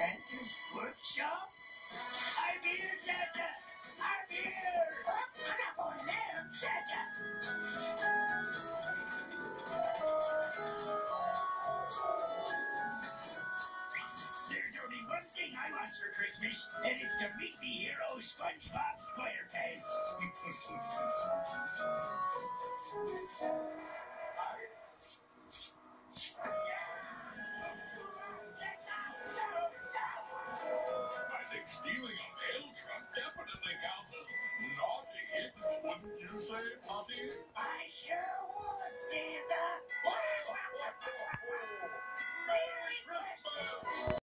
Santa's workshop? I'm here, Santa! I'm here! I'm not going there, Santa! There's only one thing I want for Christmas, and it's to meet the hero SpongeBob SquarePants.